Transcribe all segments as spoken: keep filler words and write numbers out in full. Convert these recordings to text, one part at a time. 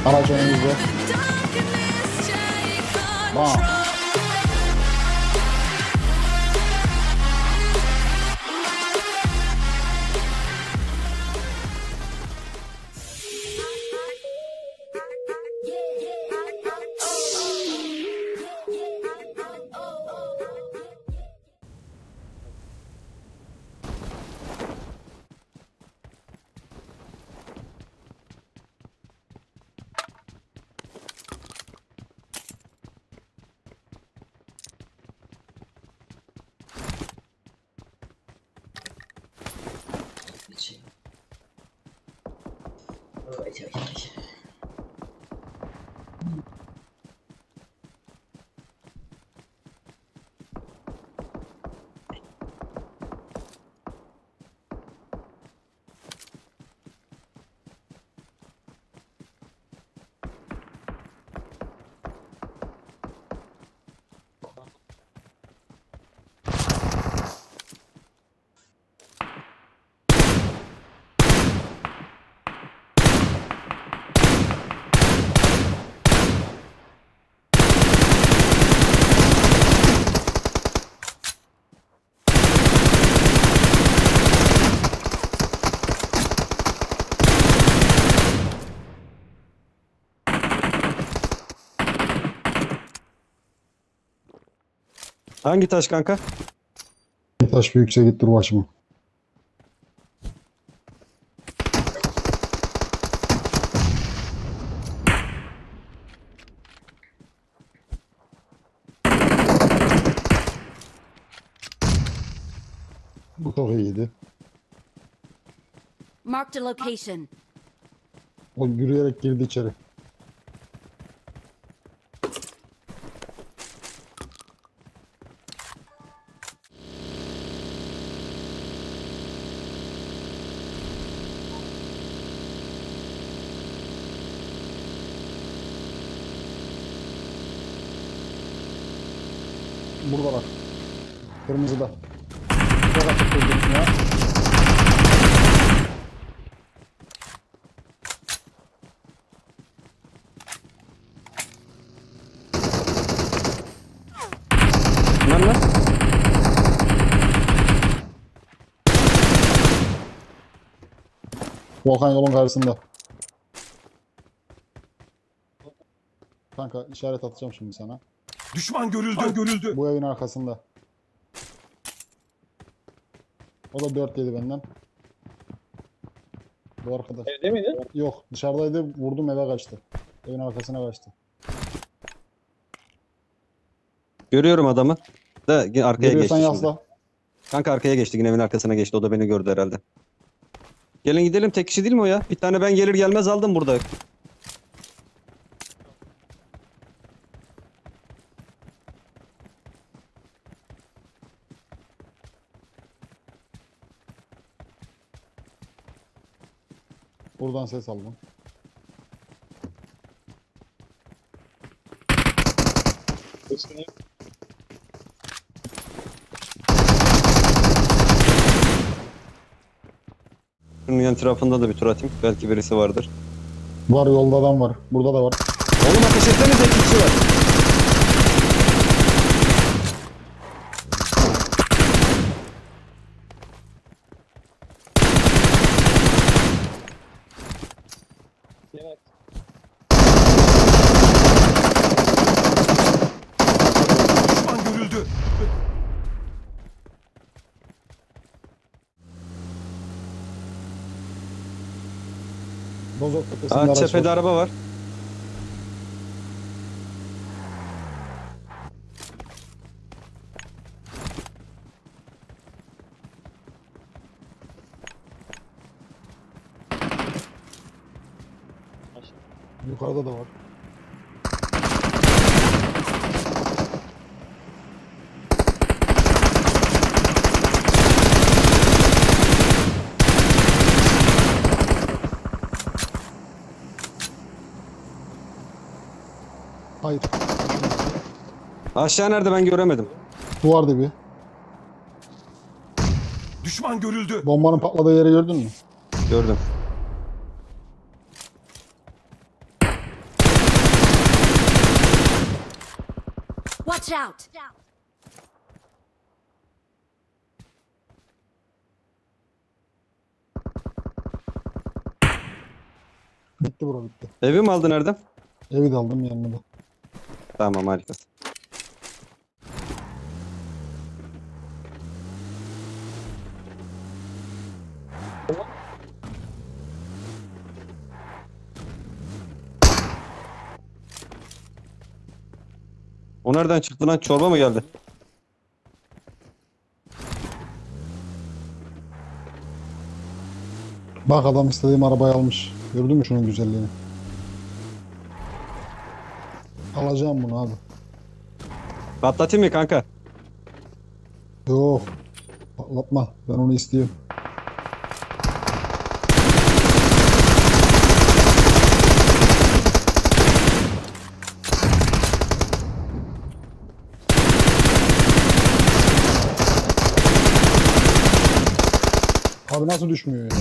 Araç önümüzde. Bam. Hangi taş kanka? Taş büyükse git dur başıma. Bu çok iyiydi. Marked a location. O yürüyerek girdi içeri. Burada bak. Kırmızıda. Çok açık kırdım ya. Lan lan. Volkan yolun karşısında. Kanka işaret atacağım şimdi sana. Düşman görüldü, görüldü. Bu evin arkasında. O da dört yedi benden. Bu arkadaş. Evde miydi? Yok dışarıdaydı, vurdum eve kaçtı. Evin arkasına kaçtı. Görüyorum adamı. Da yine arkaya geçti Görüyorsan şimdi. yasla. Kanka arkaya geçti. Yine evin arkasına geçti. O da beni gördü herhalde. Gelin gidelim. Tek kişi değil mi o ya? Bir tane ben gelir gelmez aldım burada. Buradan ses aldım. Kesin. Şunun yan tarafında da bir tur atayım. Belki birisi vardır. Var yolda adam var. Burada da var. Oğlum ateş etsenize, iki kişi var. Evet. Düşman görüldü. Bozok tepesinde Aa, araç cephede var. araba var. Yukarıda da var. Hayır. Aşağı nerede, ben göremedim. Duvar dibi. Düşman görüldü. Bombanın patladığı yeri gördün mü? Gördüm. Watch out! Bitti bura bitti. Evi mi aldın Erdem? Evi de aldım yanına da. Tamam harikasın. O nereden çıktı lan? Çorba mı geldi? Bak adam istediğim arabayı almış. Gördün mü şunun güzelliğini? Alacağım bunu abi. Patlatayım mı kanka? Yok. Patlatma. Ben onu istiyorum. Abi nasıl düşmüyor ya?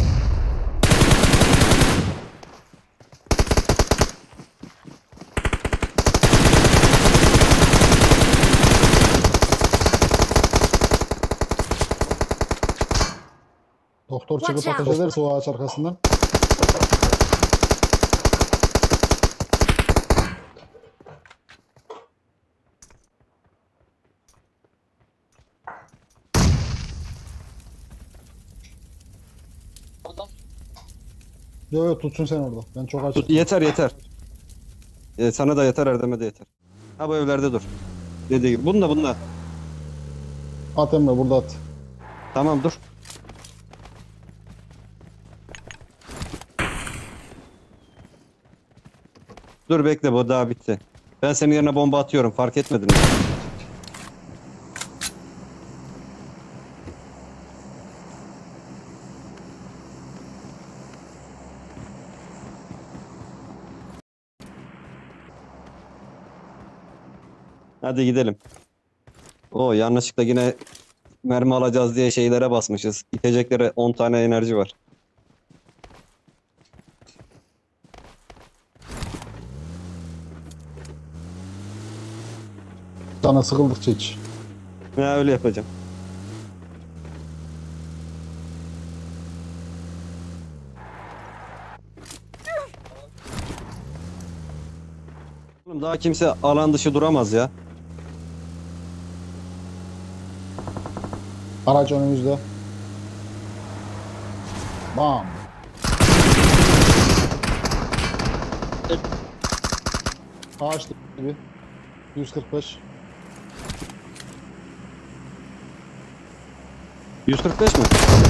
Doktor çıkıp Watch out. ateş ederse o ağaç arkasından. Adam Yo yo tutsun sen orada. Ben çok açım. Tut, yeter yeter. E, sana da yeter Erdem'e de yeter. Ha bu evlerde dur. Dediği gibi. Bununla bununla. At Emre burada at. Tamam dur. Dur bekle bu daha bitti. Ben senin yerine bomba atıyorum fark etmedin mi? Hadi gidelim. O yanlışlıkla yine mermi alacağız diye şeylere basmışız. İteceklere on tane enerji var. Sana sıkıldıkça iç. Ya öyle yapacağım. Oğlum daha kimse alan dışı duramaz ya. Araç önümüzde. Bam. Ağaç gibi. yüz kırk beş. yüz kırk beş mi?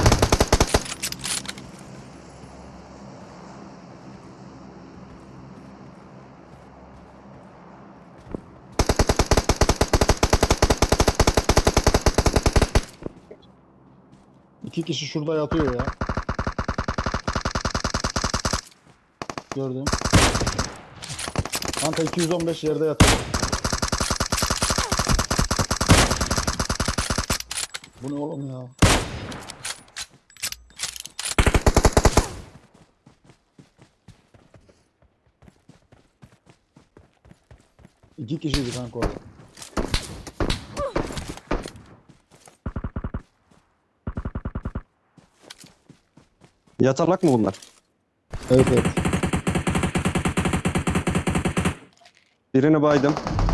İki kişi şurada yatıyor ya. Gördüm. Kanka iki yüz on beş yerde yatıyor. Bu ne oğlum ya? İki kişiydi kanka orada. Yatalak mı bunlar? Evet evet. Birini baydım.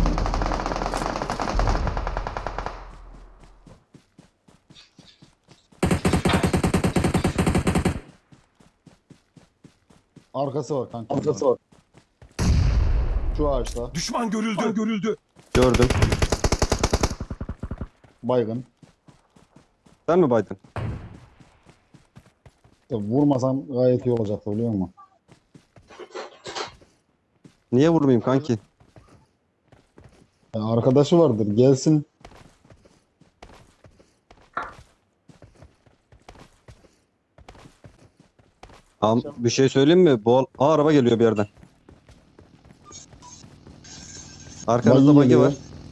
Arkası var kanka. arkası var. Şu ağaçta. Düşman görüldü. Görüldü. Gördüm. Baygın. Sen mi baydın? Ya vurmasam gayet iyi olacaktı biliyor musun? Niye vurmayayım kanki? Ya arkadaşı vardır gelsin. Am bir şey söyleyeyim mi? Bu Aa, araba geliyor bir yerden. Arkanızda Buggy bagi geliyor. var.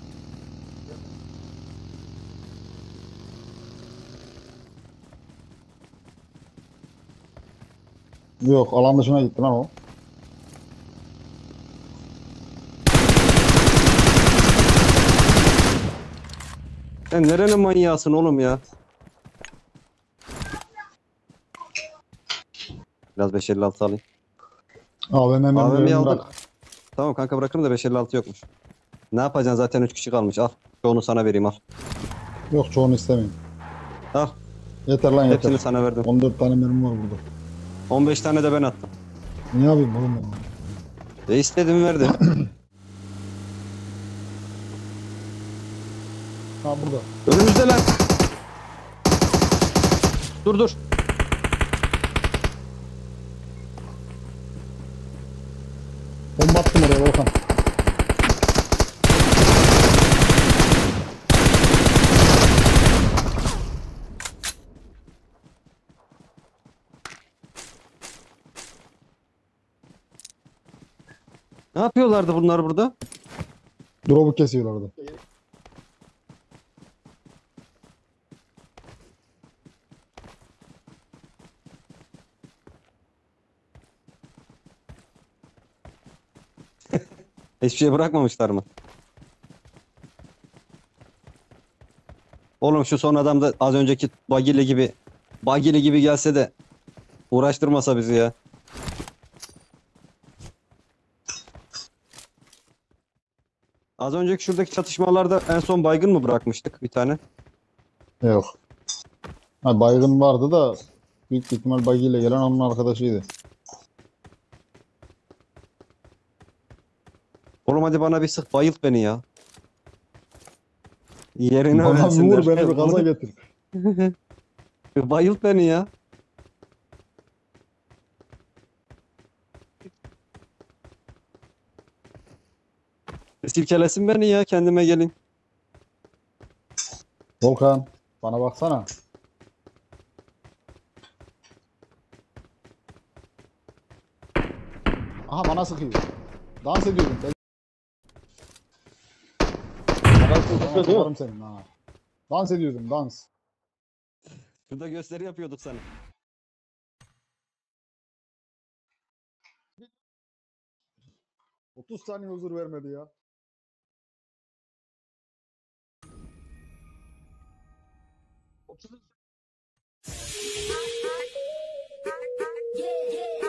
Yok alan dışına gitti lan o. Sen nerenin manyağısın oğlum ya? Biraz beş elli altı alayım. A V M'mi A V M'yi bırak. aldım. Tamam kanka bırakırım da beş elli altı yokmuş. Ne yapacaksın zaten üç kişi kalmış al. Çoğunu sana vereyim al. Yok çoğunu istemeyeyim. Al. Yeter lan yeter. Hepsini sana verdim. on dört tane mermi var burada. on beş tane de ben attım. Ne yapayım oğlum ben? E istedim verdim. Ha burada. Önümüzde lan. Dur dur. Bomba attım oraya Volkan. Ne yapıyorlardı bunlar burada? Drop'u kesiyorlardı. Hiçbir şey bırakmamışlar mı? Oğlum şu son adam da az önceki Bagili gibi Bagili gibi gelse de uğraştırmasa bizi ya. Az önceki şuradaki çatışmalarda en son baygın mı bırakmıştık bir tane? Yok. Ha, baygın vardı da büyük ihtimal buggy ile gelen onun arkadaşıydı. Oğlum hadi bana bir sık bayılt beni ya. Yerini Bana bir öğrensinler. vur beni bir gaza getir. Bir bayılt beni ya. Silkelesin beni ya kendime geleyim. Volkan bana baksana. Aha bana sıkıyor. Dans ediyordum. Arası Tamam, tutuyor değil mi? tutarım senin ha. Dans ediyordum dans. Şurada gösteri yapıyorduk sana. otuz saniye huzur vermedi ya. otuz Yeah, yeah.